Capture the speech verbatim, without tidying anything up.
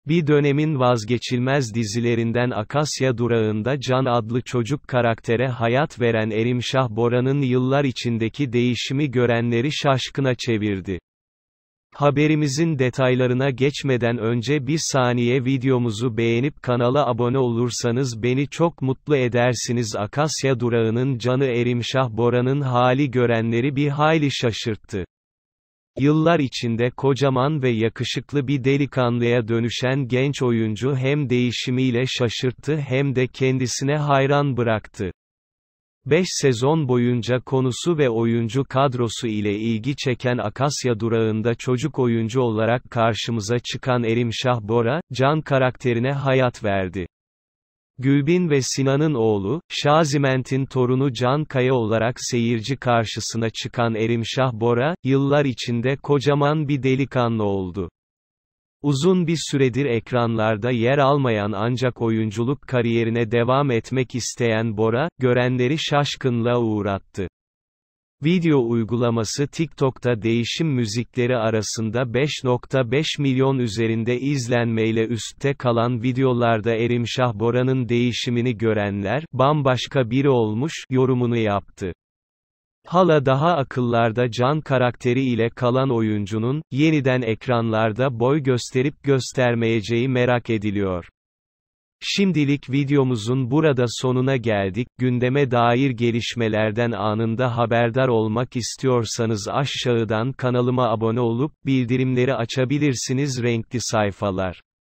Bir dönemin vazgeçilmez dizilerinden Akasya Durağı'nda Can adlı çocuk karaktere hayat veren Erimşah Bora'nın yıllar içindeki değişimi görenleri şaşkına çevirdi. Haberimizin detaylarına geçmeden önce bir saniye videomuzu beğenip kanala abone olursanız beni çok mutlu edersiniz. Akasya Durağı'nın Can'ı Erimşah Bora'nın hali görenleri bir hayli şaşırttı. Yıllar içinde kocaman ve yakışıklı bir delikanlıya dönüşen genç oyuncu hem değişimiyle şaşırttı hem de kendisine hayran bıraktı. beş sezon boyunca konusu ve oyuncu kadrosu ile ilgi çeken Akasya Durağı'nda çocuk oyuncu olarak karşımıza çıkan Erimşah Bora, Can karakterine hayat verdi. Gülbin ve Sinan'ın oğlu, Şaziment'in torunu Can Kaya olarak seyirci karşısına çıkan Erimşah Bora, yıllar içinde kocaman bir delikanlı oldu. Uzun bir süredir ekranlarda yer almayan ancak oyunculuk kariyerine devam etmek isteyen Bora, görenleri şaşkınlığa uğrattı. Video uygulaması TikTok'ta değişim müzikleri arasında beş nokta beş milyon üzerinde izlenmeyle üstte kalan videolarda Erimşah Bora'nın değişimini görenler, bambaşka biri olmuş, yorumunu yaptı. Hala daha akıllarda Can karakteri ile kalan oyuncunun, yeniden ekranlarda boy gösterip göstermeyeceği merak ediliyor. Şimdilik videomuzun burada sonuna geldik. Gündeme dair gelişmelerden anında haberdar olmak istiyorsanız aşağıdan kanalıma abone olup, bildirimleri açabilirsiniz. Renkli sayfalar.